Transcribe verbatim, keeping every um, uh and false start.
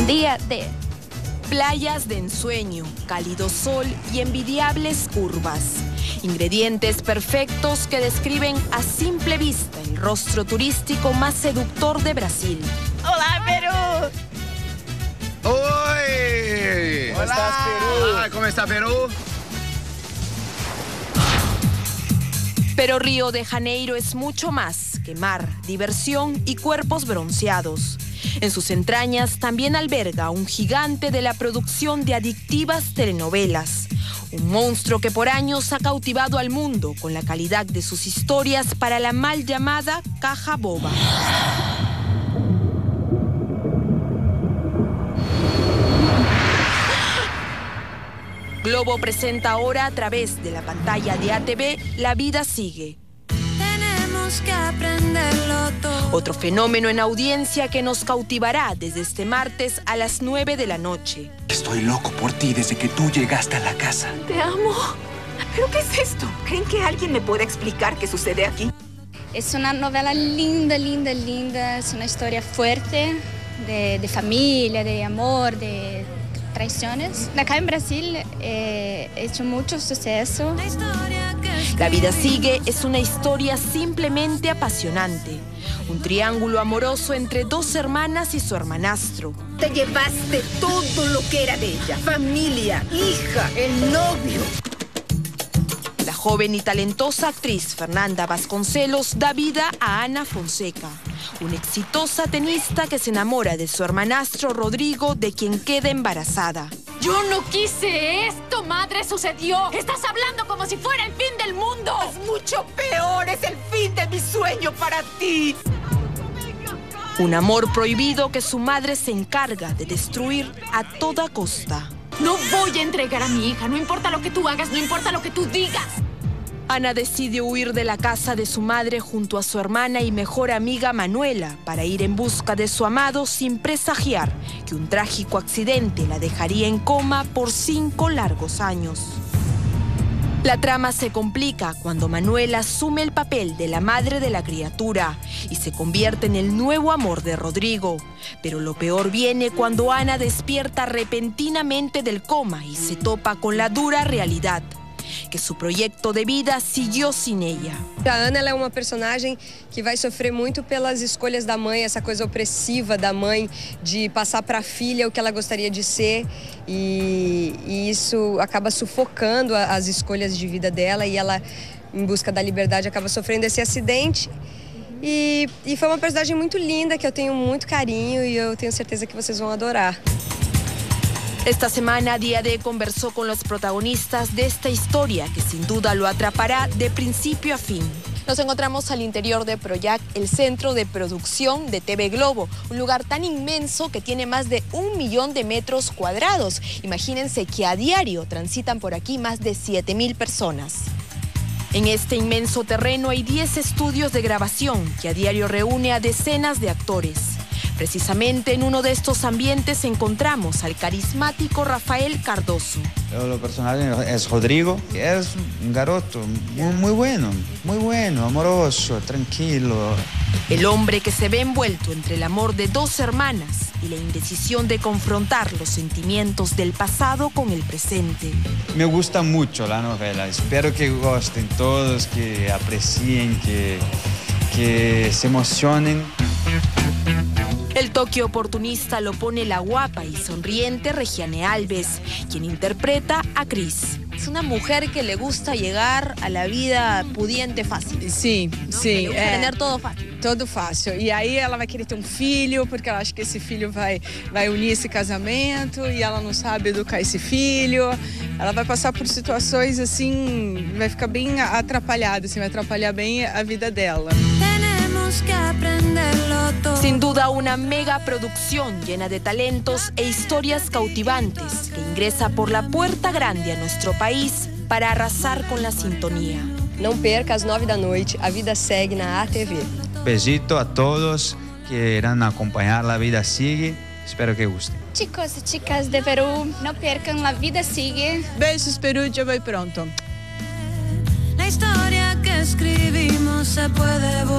Día de... Playas de ensueño, cálido sol y envidiables curvas. Ingredientes perfectos que describen a simple vista el rostro turístico más seductor de Brasil. ¡Hola, Perú! ¡Oi! ¿Cómo estás, Perú? Ah, ¿cómo está Perú? Pero Río de Janeiro es mucho más que mar, diversión y cuerpos bronceados. En sus entrañas también alberga un gigante de la producción de adictivas telenovelas. Un monstruo que por años ha cautivado al mundo con la calidad de sus historias para la mal llamada caja boba. Globo presenta ahora a través de la pantalla de A T V La Vida Sigue. Tenemos que aprenderlo todo. Otro fenómeno en audiencia que nos cautivará desde este martes a las nueve de la noche. Estoy loco por ti desde que tú llegaste a la casa. Te amo. ¿Pero qué es esto? ¿Creen que alguien me pueda explicar qué sucede aquí? Es una novela linda, linda, linda. Es una historia fuerte de, de familia, de amor, de traiciones. Acá en Brasil eh, he hecho mucho suceso. La Vida Sigue es una historia simplemente apasionante. Un triángulo amoroso entre dos hermanas y su hermanastro. Te llevaste todo lo que era de ella. Familia, hija, el novio. La joven y talentosa actriz Fernanda Vasconcelos da vida a Ana Fonseca, una exitosa tenista que se enamora de su hermanastro Rodrigo, de quien queda embarazada. Yo no quise esto, madre, sucedió. Estás hablando como si fuera el fin del mundo. Es mucho peor, es el fin de mi sueño para ti. Un amor prohibido que su madre se encarga de destruir a toda costa. No voy a entregar a mi hija, no importa lo que tú hagas, no importa lo que tú digas. Ana decide huir de la casa de su madre junto a su hermana y mejor amiga Manuela para ir en busca de su amado sin presagiar que un trágico accidente la dejaría en coma por cinco largos años. La trama se complica cuando Manuela asume el papel de la madre de la criatura y se convierte en el nuevo amor de Rodrigo. Pero lo peor viene cuando Ana despierta repentinamente del coma y se topa con la dura realidad, que su proyecto de vida siguió sin ella. A Ana, ela é uma personagem que vai sofrer muito pelas escolhas da mãe, essa coisa opressiva da mãe de passar para a filha o que ela gostaria de ser, e, e isso acaba sufocando as escolhas de vida dela, e ela, em busca da liberdade, acaba sofrendo esse acidente. E, e foi uma personagem muito linda, que eu tenho muito carinho e eu tenho certeza que vocês vão adorar. Esta semana Día D conversó con los protagonistas de esta historia que sin duda lo atrapará de principio a fin. Nos encontramos al interior de Proyac, el centro de producción de T V Globo, un lugar tan inmenso que tiene más de un millón de metros cuadrados. Imagínense que a diario transitan por aquí más de siete mil personas. En este inmenso terreno hay diez estudios de grabación que a diario reúne a decenas de actores. Precisamente en uno de estos ambientes encontramos al carismático Rafael Cardoso. Lo personal es Rodrigo, es un garoto muy, muy bueno, muy bueno, amoroso, tranquilo. El hombre que se ve envuelto entre el amor de dos hermanas y la indecisión de confrontar los sentimientos del pasado con el presente. Me gusta mucho la novela, espero que gusten todos, que aprecien, que, que se emocionen. El toque oportunista lo pone la guapa y sonriente Regiane Alves, quien interpreta a Cris. Es una mujer que le gusta llegar a la vida pudiente fácil. Sim, ¿no? sim. É, tener todo fácil. Todo fácil. E aí ela vai querer ter um filho, porque ela acha que esse filho vai, vai unir esse casamento e ela não sabe educar esse filho. Ela vai passar por situações assim, vai ficar bem atrapalhada, assim, vai atrapalhar bem a vida dela. Sin duda una mega producción llena de talentos e historias cautivantes que ingresa por la puerta grande a nuestro país para arrasar con la sintonía. Não perca às nove da noite, A Vida Segue na A T V. Besito a todos que irán a acompañar La Vida Sigue. Espero que gusten. Chicos y chicas de Perú, no pierdan La Vida Sigue. Beijos, Perú, ya voy pronto. La historia que escribimos se puede volver.